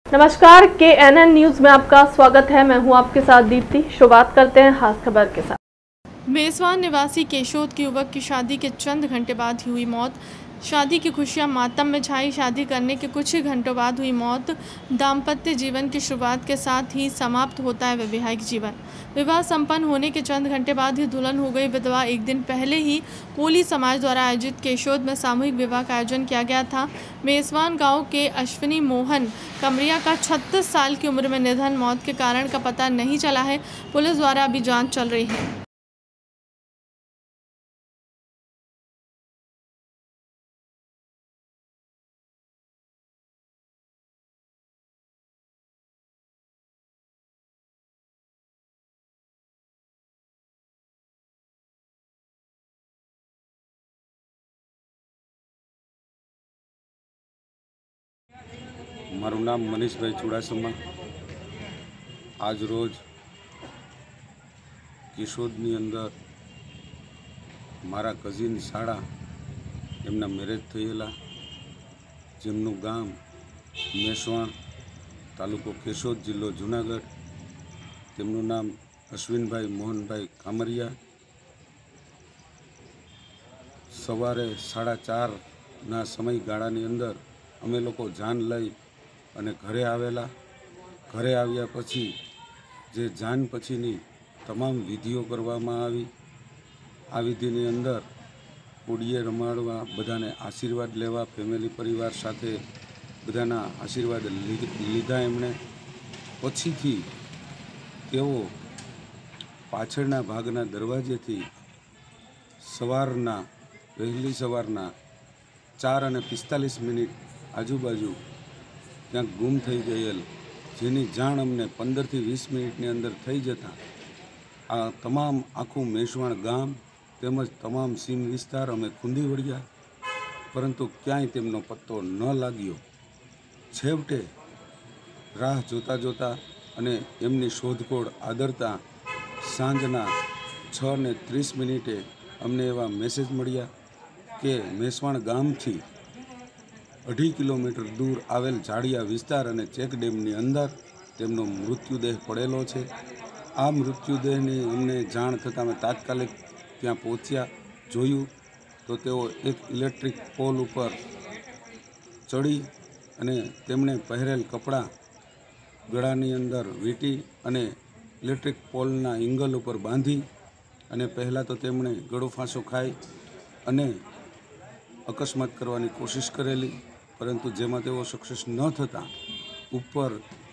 नमस्कार, KNN news में आपका स्वागत है। मैं हूं आपके साथ दीप्ति। शुरुआत करते हैं खास खबर के साथ। मेसवान निवासी केशोद के युवक की शादी के चंद घंटे बाद हुई मौत। शादी की खुशियां मातम में छाई। शादी करने के कुछ ही घंटों बाद हुई मौत। दाम्पत्य जीवन की शुरुआत के साथ ही समाप्त होता है वैवाहिक जीवन। विवाह संपन्न होने के चंद घंटे बाद ही दुल्हन हो गई विधवा। एक दिन पहले ही कोली समाज द्वारा आयोजित केशोद में सामूहिक विवाह का आयोजन किया गया था। मेसवान गांव के अश्विनी मोहन कमरिया का 36 साल की उम्र में निधन। मौत के कारण का पता नहीं चला है। पुलिस द्वारा अभी जांच चल रही है। મારું નામ મનીષભાઈ ચુડાસમા। આજ રોજ કેશોદની અંદર મારા કઝિન શાળા એમના મેરેજ થયેલા, જેમનું ગામ મેસવાણ, તાલુકો કેશોદ, જિલ્લો જુનાગઢ। તેમનું નામ અશ્વિનભાઈ મોહનભાઈ કામરિયા। સવારે 4:30ના સમયગાળાની અંદર અમે લોકો જાન લઈ અને ઘરે આવેલા। ઘરે આવ્યા પછી જે જાન પછીની તમામ વિધિઓ કરવામાં આવી। આ વિધિની અંદર કોડીએ રમાડવા, બધાને આશીર્વાદ લેવા, ફેમિલી પરિવાર સાથે બધાના આશીર્વાદ લીધા એમણે। પછીથી તેઓ પાછળના ભાગના દરવાજેથી વહેલી સવારના 4:45 આજુબાજુ ત્યાં ગુમ થઈ ગયેલ, જેની જાણ અમને 15થી 20 મિનિટની અંદર થઈ જતાં આ તમામ આખું મેસવાણ ગામ તેમજ તમામ સીમ વિસ્તાર અમે ખૂંદી વળ્યા, પરંતુ ક્યાંય તેમનો પત્તો ન લાગ્યો। છેવટે રાહ જોતા જોતા અને એમની શોધખોળ આદરતા સાંજના 6:30 અમને એવા મેસેજ મળ્યા કે મેસવાણ ગામથી 2.5 કિલોમીટર दूर आवेल झाड़िया विस्तार और चेक डेमनी अंदर तेमनो मृत्युदेह पड़ेलो छे। आ मृत्युदेहनी अमने जाण थता अमे तात्कालिक त्यां पहोंच्या, जोयुं तो तेओ एक इलेक्ट्रिक पोल पर चढ़ी अने तेमणे पहेरेल कपड़ा गळानी अंदर वींटी अने इलेक्ट्रिक पोलना एंगल पर बांधी अने पहला तो तेमणे गळो फांसो खाई अने अकस्मात करवानी कोशिश करेली, परंतु जेमां तेओ सक्सेस न थता ऊपर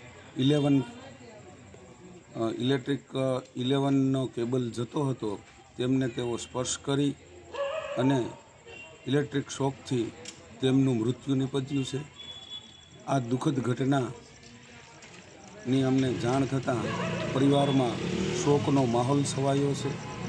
इलेक्ट्रिक 11નો केबल जतो हतो तेमने तेओ स्पर्श करी अने इलेक्ट्रिक शॉकथी तेमनुं मृत्यु निपज्युं छे। आ दुखद घटनानी अमने जाण थतां परिवारमां शोकनो माहोल छवायो छे।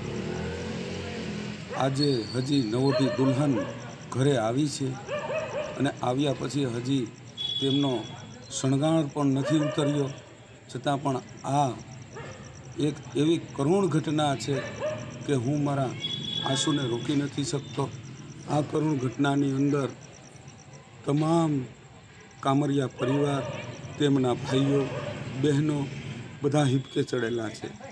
आजे हजी नवोधी दुल्हन घरे आवी छे અને આવ્યા પછી હજી તેમનો શણગાર પણ નથી ઉતર્યો, છતાં પણ આ એક એવી કરુણ ઘટના છે કે હું મારા આંસુને રોકી નથી શકતો। આ કરુણ ઘટનાની અંદર તમામ કામરિયા પરિવાર, તેમના ભાઈઓ બહેનો બધા હિબકે ચડેલા છે।